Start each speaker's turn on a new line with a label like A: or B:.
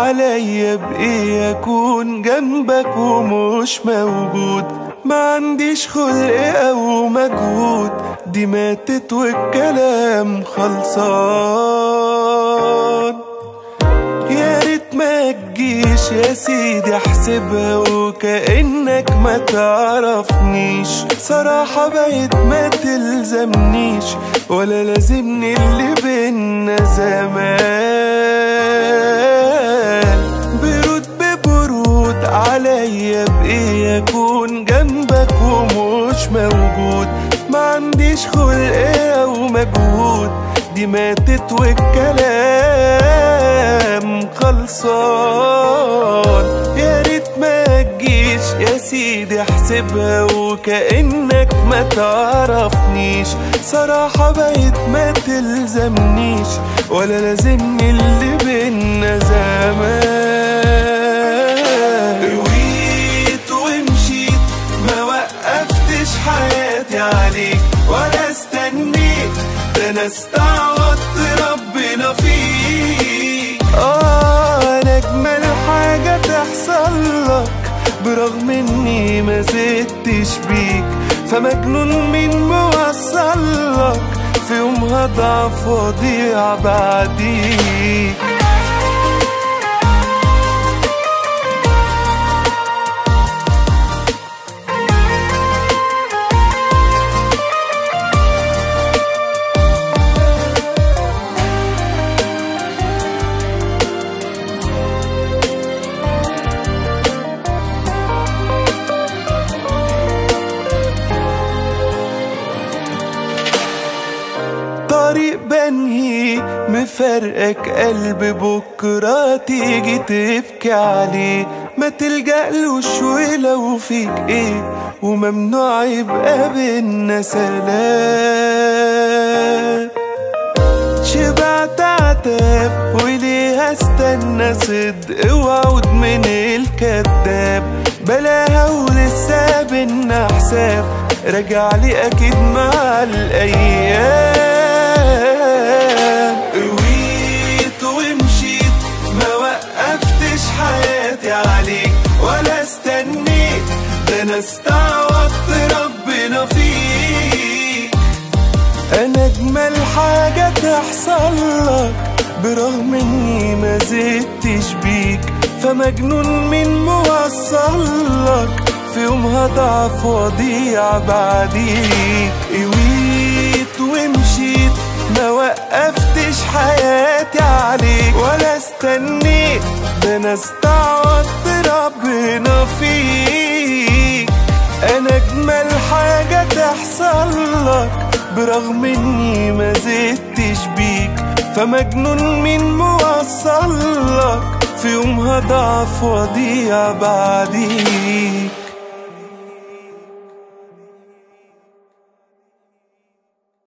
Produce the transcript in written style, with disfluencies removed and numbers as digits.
A: عليا بإيه أكون جنبك ومش موجود؟ ما عنديش خلق أو مجهود، دي ماتت والكلام خلصان. يا ريت ما تجيش يا سيدي احسبها وكأنك ما تعرفنيش، صراحة بقيت ما تلزمنيش ولا لازمني اللي بينا زمان. برود ببرود عليا بإيه أكون جنبك ومش موجود؟ ما عنديش خلق أو مجهود، دي ماتت والكلام خلصان. يا ريت ما تجيش يا سيدي احسبها وكأنك ما تعرفنيش، صراحة بقيت ما تلزمنيش ولا لازمني اللي بينا زمان. رويت ومشيت ما وقفتش حياتي عليك ولا استنيت، ده انا استعوضت ربنا فيك. انا اجمل حاجة تحصل لك برغم اني ما زدتش بيك، فمجنون مين موصل لك في يوم هضعف واضيع بعديك. طريق بنهي مفرقك قلب بكرة تيجي تبكي عليه، ما تلجألوش ولو فيك ايه وممنوع يبقى بينا سلام. شبعت عتاب وليه هستنى صدق وعود من الكذاب؟ بلاها ولسه بينا حساب، راجعلي اكيد مع الايام. رويت ومشيت ما وقفتش حياتي عليك ولا استنيت، ده انا استعوضت ربنا فيك. انا اجمل حاجة تحصل لك برغم اني ما زدتش بيك، فمجنون مين موصل لك في يوم هضعف واضيع بعديك. رويت ومشيت ما وقفتش حياتي عليك ولا استنيت، ده انا استعوضت ربنا فيك. انا اجمل حاجة تحصل لك برغم اني ما زدتش بيك، فمجنون مين موصل لك في يوم هضعف واضيع بعديك.